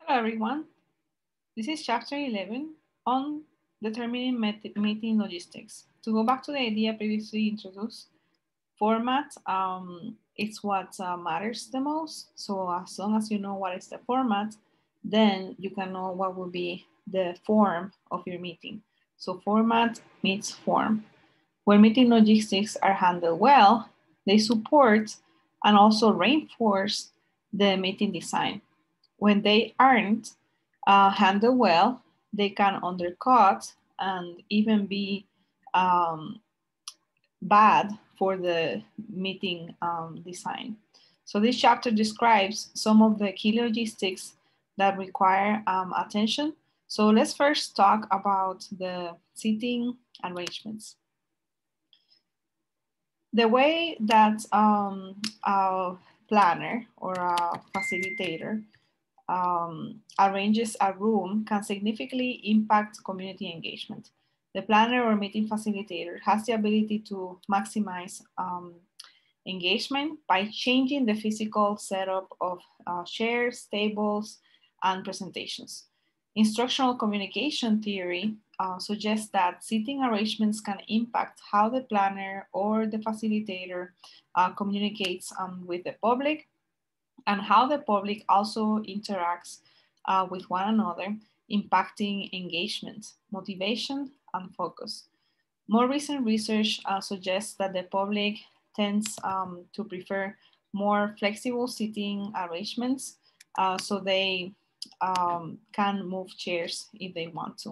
Hello everyone, this is chapter 11 on determining meeting logistics. To go back to the idea previously introduced, format is what matters the most. So as long as you know what is the format, then you can know what will be the form of your meeting. So format meets form. When meeting logistics are handled well, they support and also reinforce the meeting design. When they aren't handled well, they can undercut and even be um, bad for the meeting design. So this chapter describes some of the key logistics that require attention. So let's first talk about the seating arrangements. The way that a planner or a facilitator arranges a room can significantly impact community engagement. The planner or meeting facilitator has the ability to maximize engagement by changing the physical setup of chairs, tables, and presentations. Instructional communication theory suggests that seating arrangements can impact how the planner or the facilitator communicates with the public and how the public also interacts with one another, impacting engagement, motivation, and focus. More recent research suggests that the public tends to prefer more flexible seating arrangements so they can move chairs if they want to.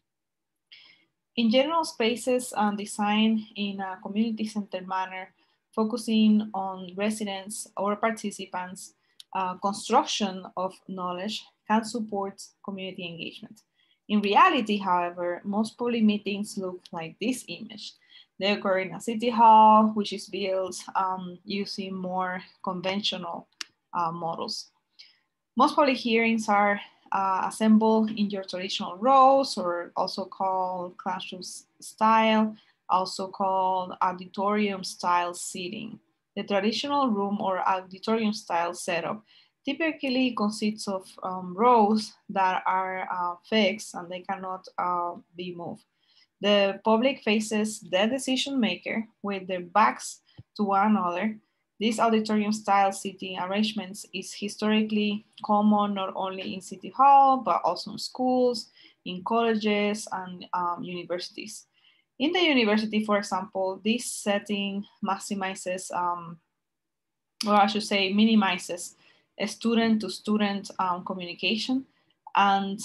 In general, spaces designed in a community-centered manner, focusing on residents or participants, construction of knowledge can support community engagement. In reality, however, most public meetings look like this image. They occur in a city hall, which is built using more conventional models. Most public hearings are assembled in your traditional rows, or also called classroom style, also called auditorium style seating. The traditional room or auditorium style setup typically consists of rows that are fixed and they cannot be moved. The public faces the decision maker with their backs to one another. This auditorium style seating arrangements is historically common not only in City Hall, but also in schools, in colleges, and universities. In the university, for example, this setting maximizes, or I should say, minimizes student to student communication. And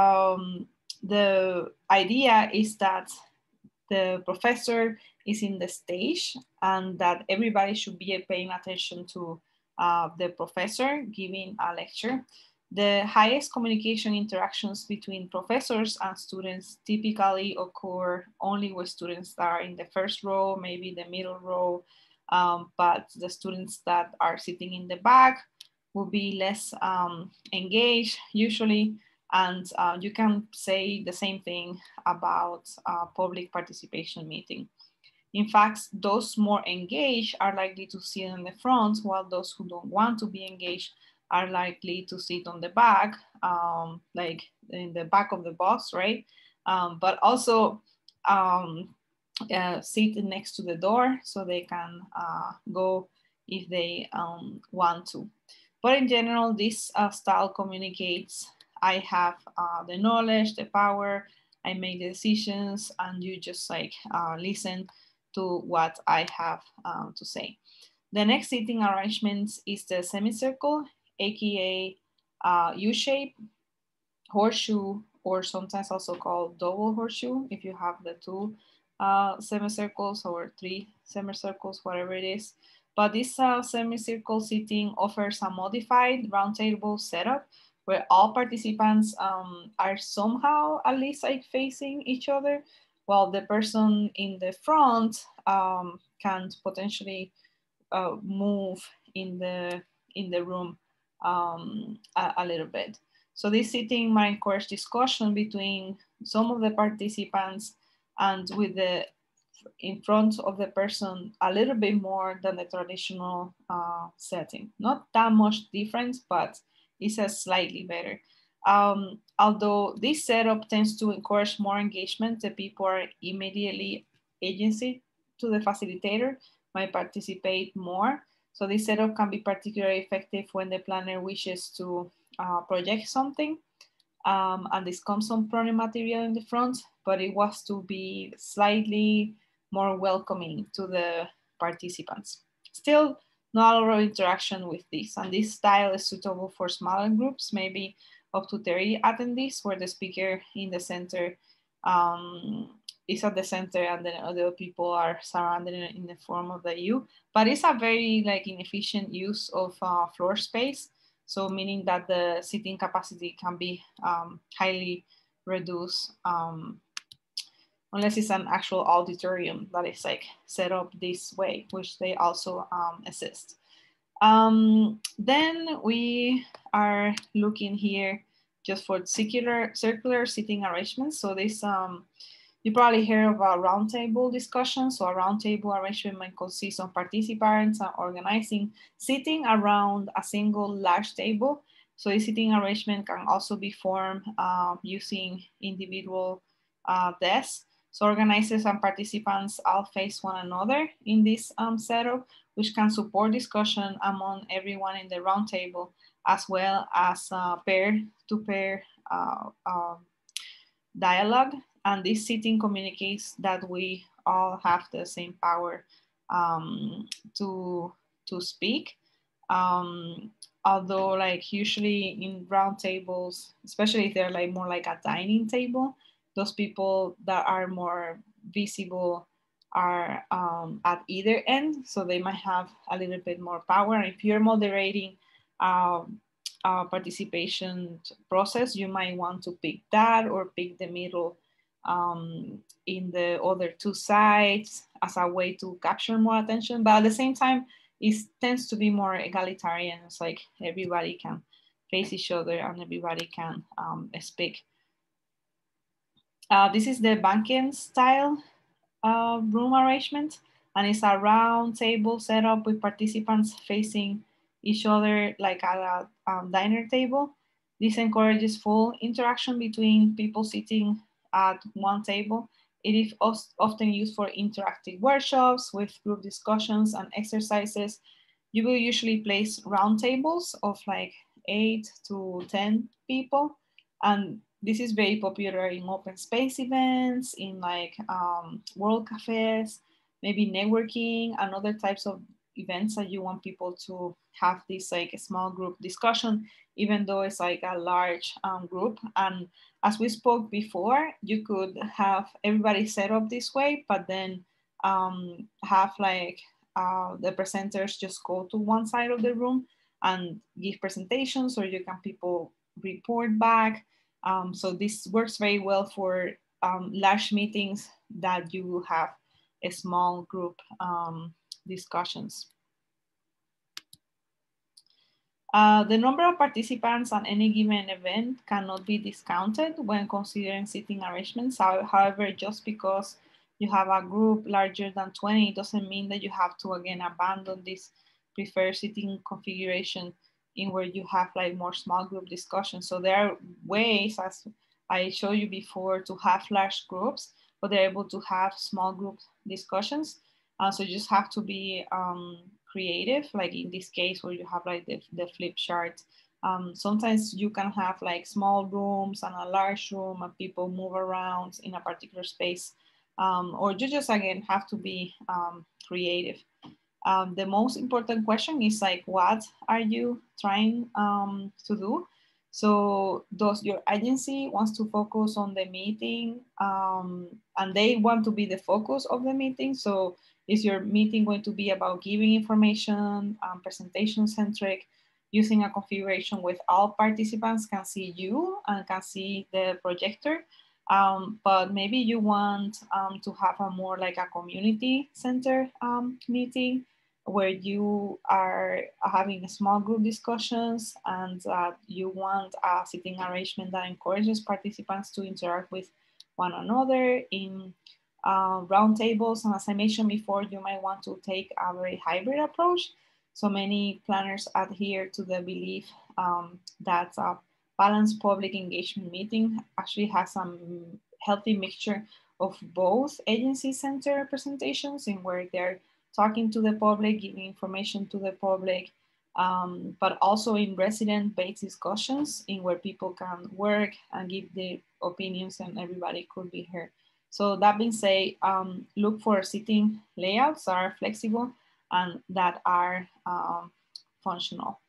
the idea is that the professor is in the stage and that everybody should be paying attention to the professor giving a lecture. The highest communication interactions between professors and students typically occur only with students that are in the first row, maybe the middle row, but the students that are sitting in the back will be less engaged usually. And you can say the same thing about public participation meeting. In fact, those more engaged are likely to sit in the front, while those who don't want to be engaged are likely to sit on the back, like in the back of the bus, right? But also sit next to the door so they can go if they want to. But in general, this style communicates I have the knowledge, the power, I make the decisions, and you just like listen to what I have to say. The next seating arrangement is the semicircle, aka U-shape, horseshoe, or sometimes also called double horseshoe if you have the two semicircles or three semicircles, whatever it is. But this semicircle seating offers a modified roundtable setup where all participants are somehow at least like facing each other, while the person in the front can potentially move in the room a little bit. So this sitting might encourage discussion between some of the participants and with the in front of the person a little bit more than the traditional setting. Not that much difference, but it's a slightly better. Although this setup tends to encourage more engagement, the people are immediately agency to the facilitator, might participate more. So this setup can be particularly effective when the planner wishes to project something and discuss some product material in the front, but it was to be slightly more welcoming to the participants. Still, not a lot of interaction with this, and this style is suitable for smaller groups, maybe up to 30 attendees, where the speaker in the center is at the center, and then other people are surrounded in the form of the U. But it's a very like inefficient use of floor space. So meaning that the seating capacity can be highly reduced unless it's an actual auditorium that is like set up this way, which they also assist. Then we are looking here just for circular seating arrangements. So this you probably heard of a roundtable discussion. So a roundtable arrangement might consist of participants organizing sitting around a single large table. So a seating arrangement can also be formed using individual desks. So organizers and participants all face one another in this setup, which can support discussion among everyone in the roundtable, as well as pair-to-pair dialogue. And this sitting communicates that we all have the same power to speak. Although like usually in round tables, especially if they're like more like a dining table, those people that are more visible are at either end, so they might have a little bit more power. If you're moderating participation process, you might want to pick that or pick the middle in the other two sides as a way to capture more attention. But at the same time, it tends to be more egalitarian. It's like everybody can face each other and everybody can speak. This is the banquet style room arrangement, and it's a round table setup with participants facing each other like at a diner table. This encourages full interaction between people sitting at one table. It is often used for interactive workshops with group discussions and exercises. You will usually place round tables of like 8 to 10 people, and this is very popular in open space events, in like world cafes, maybe networking and other types of events that you want people to have this like a small group discussion, even though it's like a large group. And as we spoke before, you could have everybody set up this way, but then have like the presenters just go to one side of the room and give presentations, or you can people report back. So this works very well for large meetings that you have a small group discussions. The number of participants on any given event cannot be discounted when considering seating arrangements. However, just because you have a group larger than 20, it doesn't mean that you have to, again, abandon this preferred seating configuration in where you have like more small group discussions. So there are ways, as I showed you before, to have large groups, but they're able to have small group discussions. So you just have to be creative, like in this case where you have like the flip chart. Sometimes you can have like small rooms and a large room and people move around in a particular space. Or you just, again, have to be creative. The most important question is like, what are you trying to do? So does your agency wants to focus on the meeting and they want to be the focus of the meeting? So is your meeting going to be about giving information, presentation centric, using a configuration with all participants can see you and can see the projector? But maybe you want to have a more like a community center meeting where you are having small group discussions and you want a seating arrangement that encourages participants to interact with one another in round tables. And as I mentioned before, you might want to take a very hybrid approach. So many planners adhere to the belief that balanced public engagement meeting actually has some healthy mixture of both agency-centered representations in where they're talking to the public, giving information to the public, but also in resident-based discussions in where people can work and give their opinions and everybody could be heard. So that being said, look for sitting layouts that are flexible and that are functional.